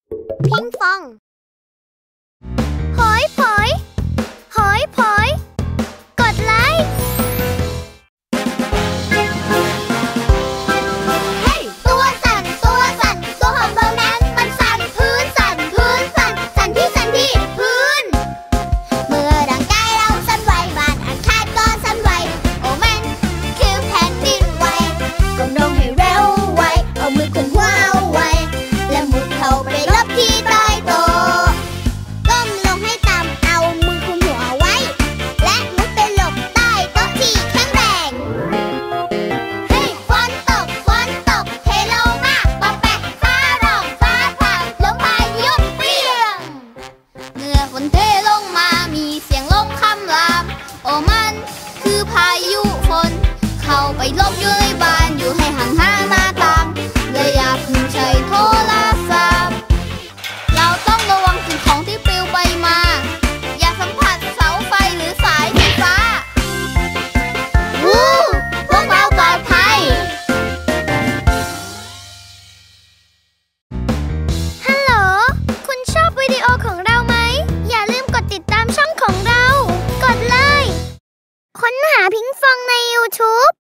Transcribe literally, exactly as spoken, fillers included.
พิงฟองหอยผอยหอยผอยกดไลค์ตัวสั่นตัวสั่นตัวของเรานั้นมันสั่นพื้นสั่นพื้นสั่นสั่นที่สั่นที่พื้นเมื่อร่างกายเราสั่นไหวบ้านอาคารก็สั่นไหวโอ้มันคือแผ่นดินไหวก้มลงให้เร็วไวเอามือขึ้นหัวเอาไว้และมุดเข้าไปหลบที่ใต้โต๊ะก้มลงให้ต่ำเอามือคุมหัวไว้และมุดไปหลบใต้โต๊ะที่แข็งแรงเฮ้ยฝนตกฝนตกเทลงมาปะแปะฟ้าร้องฟ้าผ่าลมพายุเปรี้ยงเมื่อฝนเทลงมามีเสียงลมคำรามโอ้มันคือพายุฝนเข้าไปหลบอยู่ในบ้านอยู่ให้ห่างห่างหน้าต่างและอย่าเพิ่งใช้โทรศัพท์เราต้องระวังสิ่งของที่ปลิวไปมาอย่าสัมผัสเสาไฟหรือสายไฟฟ้าวู้พวกเราปลอดภัยฮัลโหลคุณชอบวิดีโอของเราไหมอย่าลืมกดติดตามช่องของเรากดเลยค้นหาพิงฟองใน ยูทูบ